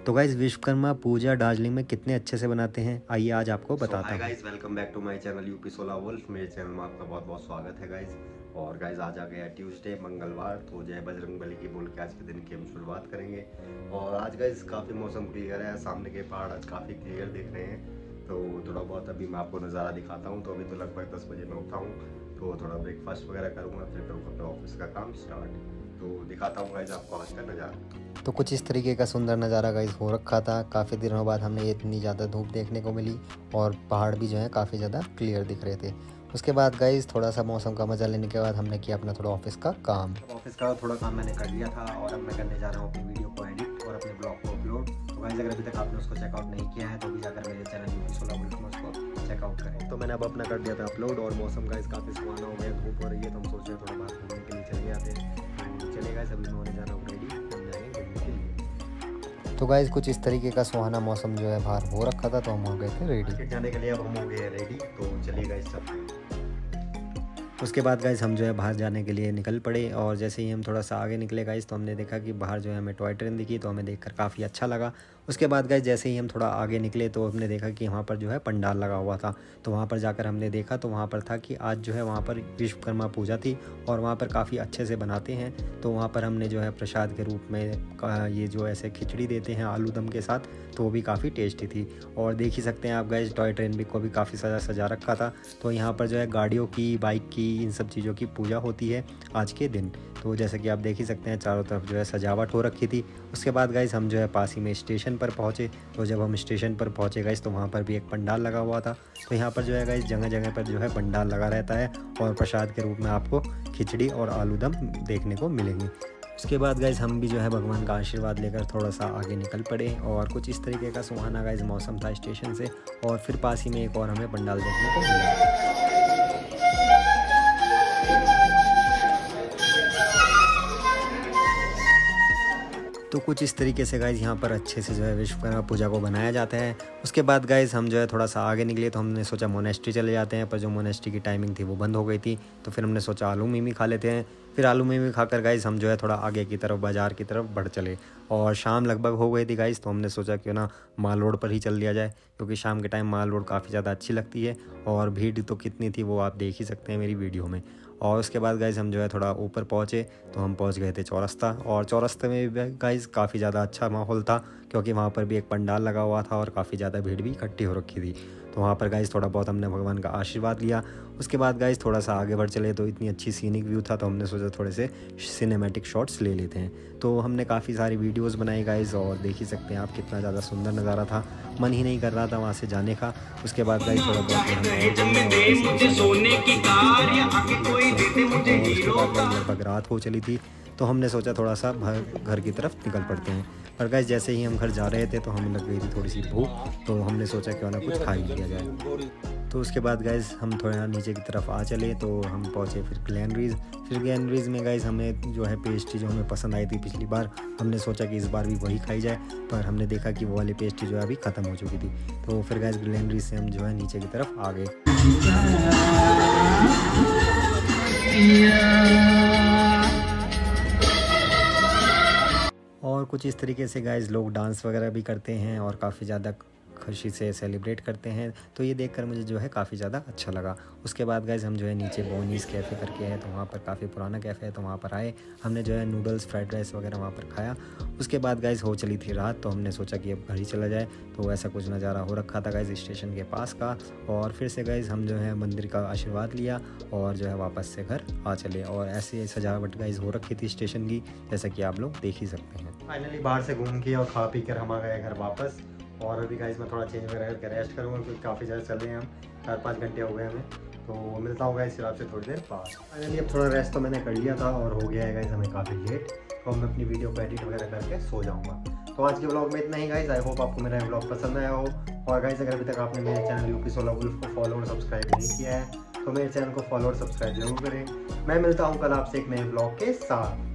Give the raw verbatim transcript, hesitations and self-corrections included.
तो गाइस विश्वकर्मा पूजा दार्जिलिंग में कितने अच्छे से बनाते हैं, आइए आज आपको बताता हूँ। Hi guys, welcome back to my channel UP सोलह वुल्फ। मेरे चैनल में आपका बहुत बहुत स्वागत है गाइस। और गाइस आज आ गया ट्यूसडे, मंगलवार, तो जय बजरंग बली की बोल के आज के दिन की हम शुरुआत करेंगे। और आज गाइस काफ़ी मौसम क्लियर है, सामने के पहाड़ आज काफ़ी क्लियर दिख रहे हैं। तो थोड़ा बहुत अभी मैं आपको नज़ारा दिखाता हूँ। तो अभी तो लगभग दस बजे मैं उठा हूँ, तो थोड़ा ब्रेकफास्ट वगैरह करूँगा, फिर करूँगा अपने ऑफिस का काम स्टार्ट। तो दिखाता हूँ गाइस आपको आज का नज़ारा। तो कुछ इस तरीके का सुंदर नज़ारा गाइस हो रखा था। काफ़ी दिनों बाद हमने ये इतनी ज़्यादा धूप देखने को मिली और पहाड़ भी जो है काफ़ी ज़्यादा क्लियर दिख रहे थे। उसके बाद गाइस थोड़ा सा मौसम का मज़ा लेने के बाद हमने किया अपना थोड़ा ऑफिस का काम। ऑफिस का थोड़ा काम मैंने कर लिया था और अब मैं करने जा रहा हूँ अपनी वीडियो को एडिट और अपने ब्लॉग को अपलोड। तो गाइस अगर अभी तक आपने उसको चेकआउट नहीं किया है तो अभी जाकर मेरे चैनल यूपी सोलह वुल्फ में उसको चेकआउट करें। तो मैंने अब अपना कर दिया था अपलोड और मौसम गाइस काफ़ी सुहाना हो गया, धूप हो रही है, तो हम सोच रहे थोड़ा बाहर घूमने के लिए चले जाते हैं। तो चले गाइस अभी मैं होने जा रहा हूँ रेडी, हम जाएंगे घूमने के लिए। तो गाइस कुछ इस तरीके का सुहाना मौसम जो है बाहर हो रखा था, तो हम हो गए थे रेडी जाने के लिए। अब हम हो गए रेडी, तो चलिए गाइस चलते हैं। उसके बाद गाइस हम जो है बाहर जाने के लिए निकल पड़े और जैसे ही हम थोड़ा सा आगे निकले गाइस तो हमने देखा कि बाहर जो है हमें टॉय ट्रेन दिखी, तो हमें देखकर काफ़ी अच्छा लगा। उसके बाद गाइस जैसे ही हम थोड़ा आगे निकले तो हमने देखा कि वहाँ पर जो है पंडाल लगा हुआ था। तो वहाँ पर जाकर हमने देखा तो वहाँ पर था कि आज जो है वहाँ पर विश्वकर्मा पूजा थी और वहाँ पर काफ़ी अच्छे से बनाते हैं। तो वहाँ पर हमने जो है प्रसाद के रूप में ये जो ऐसे खिचड़ी देते हैं आलू दम के साथ, तो वो भी काफ़ी टेस्टी थी। और देख ही सकते हैं आप गाइस टॉय ट्रेन भी को भी काफ़ी सजा सजा रखा था। तो यहाँ पर जो है गाड़ियों की, बाइक की, इन सब चीज़ों की पूजा होती है आज के दिन। तो जैसे कि आप देख ही सकते हैं चारों तरफ जो है सजावट हो रखी थी। उसके बाद गाइस हम जो है पास ही में स्टेशन पर पहुँचे। तो जब हम स्टेशन पर पहुँचे गाइस तो वहाँ पर भी एक पंडाल लगा हुआ था। तो यहाँ पर जो है गाइस जगह जगह पर जो है पंडाल लगा रहता है और प्रसाद के रूप में आपको खिचड़ी और आलू दम देखने को मिलेंगे। उसके बाद गाइस हम भी जो है भगवान का आशीर्वाद लेकर थोड़ा सा आगे निकल पड़े और कुछ इस तरीके का सुहाना गाइस मौसम था स्टेशन से। और फिर पास ही में एक और हमें पंडाल देखने को मिला। तो कुछ इस तरीके से गाइस यहाँ पर अच्छे से जो है विश्वकर्मा पूजा को बनाया जाता है। उसके बाद गाइस हम जो है थोड़ा सा आगे निकले तो हमने सोचा मोनेस्ट्री चले जाते हैं, पर जो मोनेस्ट्री की टाइमिंग थी वो बंद हो गई थी। तो फिर हमने सोचा आलू मीमी खा लेते हैं। फिर आलू मीमी खाकर गाइस हम जो है थोड़ा आगे की तरफ बाज़ार की तरफ बढ़ चले और शाम लगभग हो गई थी गाइस। तो हमने सोचा क्यों ना माल रोड पर ही चल दिया जाए, क्योंकि शाम के टाइम माल रोड काफ़ी ज़्यादा अच्छी लगती है और भीड़ तो कितनी थी वो आप देख ही सकते हैं मेरी वीडियो में। और उसके बाद गाइस हम जो है थोड़ा ऊपर पहुँचे तो हम पहुँच गए थे चौरस्ता। और चौरस्ते में भी गाइस काफ़ी ज़्यादा अच्छा माहौल था, क्योंकि वहाँ पर भी एक पंडाल लगा हुआ था और काफ़ी ज़्यादा भीड़ भी इकट्ठी हो रखी थी। तो वहाँ पर गाइस थोड़ा बहुत हमने भगवान का आशीर्वाद लिया। उसके बाद गाइस थोड़ा सा आगे बढ़ चले तो इतनी अच्छी सीनिक व्यू था, तो हमने सोचा थोड़े से सिनेमैटिक शॉट्स ले लेते हैं। तो हमने काफ़ी सारी वीडियोस बनाई गाइस और देख ही सकते हैं आप कितना ज़्यादा सुंदर नज़ारा था। मन ही नहीं कर रहा था वहाँ से जाने का। उसके बाद गाइस थोड़ा बहुत लगभग रात हो चली थी, तो हमने सोचा थोड़ा सा घर की तरफ निकल पड़ते हैं। पर गाइस जैसे ही हम घर जा रहे थे तो हमें लग गई थी थोड़ी सी भूख, तो हमने सोचा क्यों ना कुछ खा ही लिया जाए। तो उसके बाद गाइस हम थोड़ा नीचे की तरफ आ चले तो हम पहुँचे फिर ग्लैनरीज। फिर ग्लैनरीज में गाइस हमें जो है पेस्ट्री जो हमें पसंद आई थी पिछली बार, हमने सोचा कि इस बार भी वही खाई जाए, पर हमने देखा कि वो वाली पेस्ट्री जो है अभी ख़त्म हो चुकी थी। तो फिर गाइस ग्लैनरीज से हम जो है नीचे की तरफ आ गए। और कुछ इस तरीके से गाइस लोग डांस वगैरह भी करते हैं और काफ़ी ज़्यादा खुशी से सेलिब्रेट करते हैं। तो ये देखकर मुझे जो है काफ़ी ज़्यादा अच्छा लगा। उसके बाद गाइस हम जो है नीचे बोनीस कैफ़े करके है, तो वहाँ पर काफ़ी पुराना कैफ़े है, तो वहाँ पर आए। हमने जो है नूडल्स, फ्राइड राइस वगैरह वहाँ पर खाया। उसके बाद गाइस हो चली थी रात, तो हमने सोचा कि अब घर ही चला जाए। तो ऐसा कुछ नज़ारा हो रखा था गाइस स्टेशन के पास का। और फिर से गाइस हम जो है मंदिर का आशीर्वाद लिया और जो है वापस से घर आ चले। और ऐसी सजावट गाइस हो रखी थी स्टेशन की, जैसा कि आप लोग देख ही सकते हैं। फाइनली बाहर से घूम के और खा पी कर हम आ गए घर वापस। और अभी गाइस मैं थोड़ा चेंज वगैरह करके रेस्ट करूँगा, क्योंकि काफ़ी ज़्यादा चल रहे हैं हम, चार पाँच घंटे हो गए हमें। तो मिलता हूँ गाइस फिर आपसे थोड़ी देर बाद। फाइनली अब थोड़ा रेस्ट तो मैंने कर लिया था और हो गया है गाइस हमें काफ़ी लेट, तो मैं अपनी वीडियो को एडिट वगैरह करके सो जाऊँगा। तो आज के व्लॉग में इतना ही गाइस। आई होप आपको मेरा व्लॉग पसंद आया हो। और गाइस अगर अभी तक आपने मेरे चैनल यूपी सोलह वुल्फ को फॉलो और सब्सक्राइब नहीं किया है तो मेरे चैनल को फॉलो और सब्सक्राइब जरूर करें। मैं मिलता हूँ कल आपसे एक नए व्लॉग के साथ।